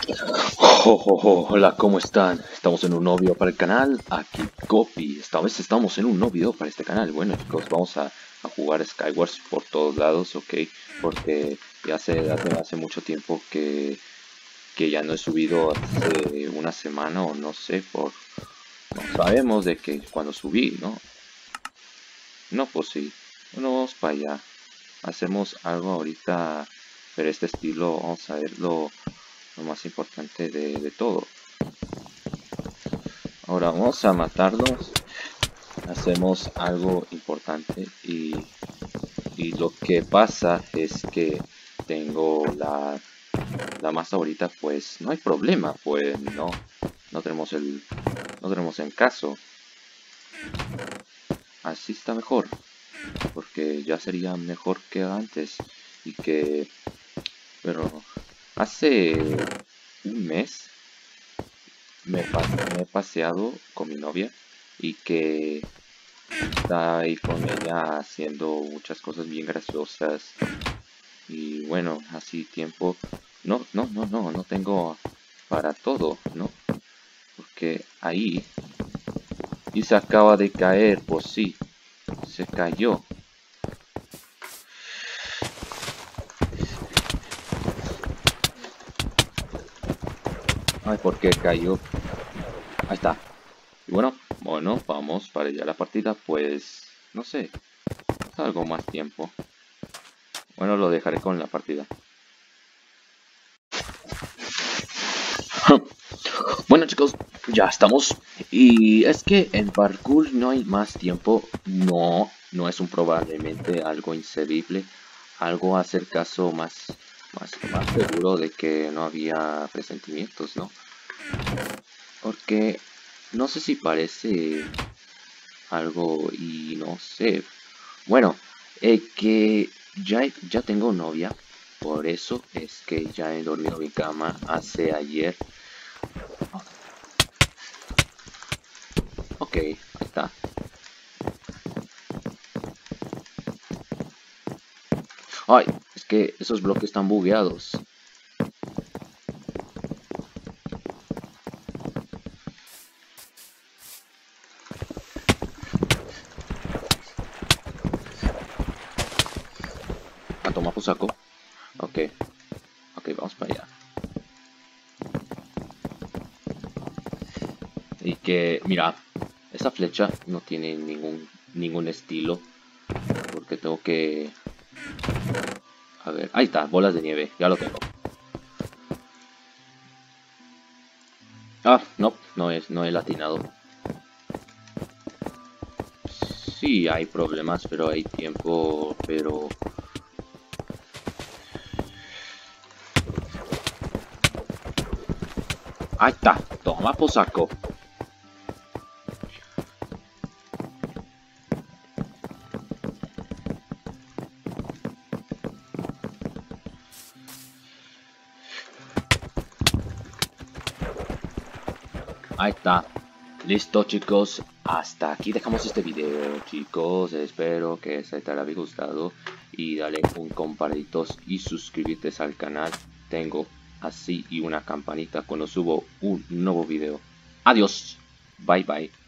Hola, ¿cómo están? Estamos en un nuevo video para el canal. Aquí Copy. Esta vez estamos en un nuevo video para este canal. Bueno, chicos, vamos a jugar Skywars por todos lados, ¿ok? Porque ya hace mucho tiempo que ya no he subido hace una semana o no sé, no sabemos de que cuando subí, ¿no? No, pues sí. Bueno, vamos para allá. Hacemos algo ahorita, pero este estilo, vamos a ver lo más importante de todo. Ahora vamos a matarlos. Hacemos algo importante y lo que pasa es que tengo la masa ahorita, pues no hay problema, pues no tenemos no tenemos en caso. Así está mejor, porque ya sería mejor que antes y pero hace un mes me he paseado con mi novia y que está ahí con ella haciendo muchas cosas bien graciosas y bueno, así tiempo no tengo para todo, ¿no? Porque ahí y se acaba de caer, pues sí, se cayó. Ay, ¿por qué cayó? Ahí está. Y bueno, vamos para allá la partida, pues no sé, algo más tiempo. Bueno, lo dejaré con la partida. Bueno, chicos, ya estamos. Y es que en parkour no hay más tiempo. No es un probablemente algo inservible. Algo a hacer caso más seguro de que no había presentimientos, ¿no? Porque no sé si parece algo y no sé. Bueno, que ya tengo novia. Por eso es que ya he dormido en mi cama hace ayer. Ok, ahí está. Ay, es que esos bloques están bugueados. A tomar por saco. Ok, ok, vamos para allá. Y que, mira, esa flecha no tiene ningún estilo. Porque tengo que... A ver, ahí está, bolas de nieve, ya lo tengo. Ah, no he latinado. Sí, hay problemas, pero hay tiempo, pero... Ahí está, toma por saco. Ahí está. Listo, chicos. Hasta aquí dejamos este video, chicos. Espero que se te haya gustado. Y dale un compartidos y suscribirte al canal. Tengo así y una campanita cuando subo un nuevo video. Adiós. Bye bye.